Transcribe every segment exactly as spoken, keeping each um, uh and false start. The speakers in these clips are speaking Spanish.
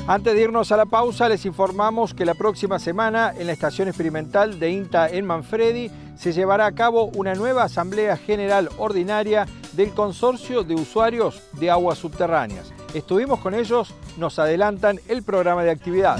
Antes de irnos a la pausa, les informamos que la próxima semana en la estación experimental de INTA en Manfredi se llevará a cabo una nueva Asamblea General Ordinaria del Consorcio de Usuarios de Aguas Subterráneas. Estuvimos con ellos, nos adelantan el programa de actividades.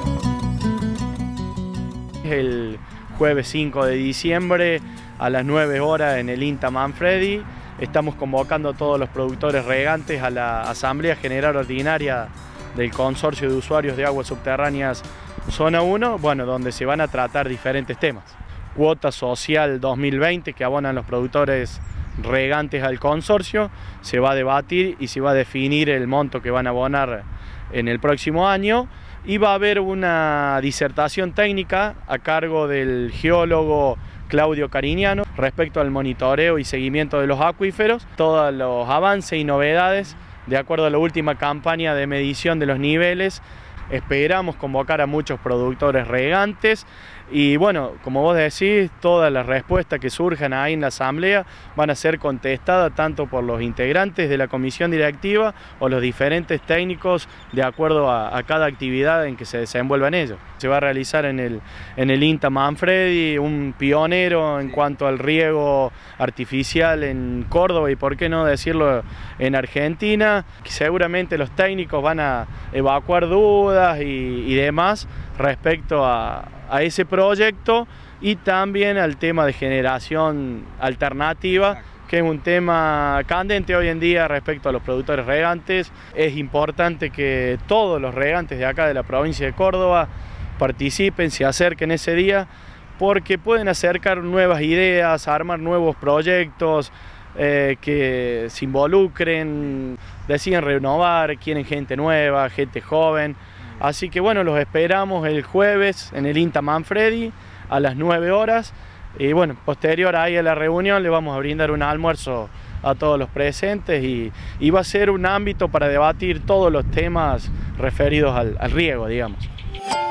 El jueves cinco de diciembre a las nueve horas en el INTA Manfredi estamos convocando a todos los productores regantes a la Asamblea General Ordinaria del Consorcio de Usuarios de Aguas Subterráneas Zona uno, bueno, donde se van a tratar diferentes temas. Cuota social dos mil veinte que abonan los productores regantes al consorcio, se va a debatir y se va a definir el monto que van a abonar en el próximo año, y va a haber una disertación técnica a cargo del geólogo Claudio Cariñano respecto al monitoreo y seguimiento de los acuíferos, todos los avances y novedades de acuerdo a la última campaña de medición de los niveles. Esperamos convocar a muchos productores regantes y bueno, como vos decís, todas las respuestas que surjan ahí en la asamblea van a ser contestadas tanto por los integrantes de la comisión directiva o los diferentes técnicos de acuerdo a, a cada actividad en que se desenvuelvan ellos. Se va a realizar en el, en el INTA Manfredi, un pionero en cuanto al riego artificial en Córdoba y por qué no decirlo en Argentina. Seguramente los técnicos van a evacuar dudas y, y demás respecto a, a ese proyecto y también al tema de generación alternativa, que es un tema candente hoy en día respecto a los productores regantes. Es importante que todos los regantes de acá de la provincia de Córdoba participen, se acerquen ese día, porque pueden acercar nuevas ideas, armar nuevos proyectos eh, que se involucren, deciden renovar, quieren gente nueva, gente joven. Así que bueno, los esperamos el jueves en el INTA Manfredi a las nueve horas y bueno, posterior ahí a la reunión le vamos a brindar un almuerzo a todos los presentes y, y va a ser un ámbito para debatir todos los temas referidos al, al riego, digamos.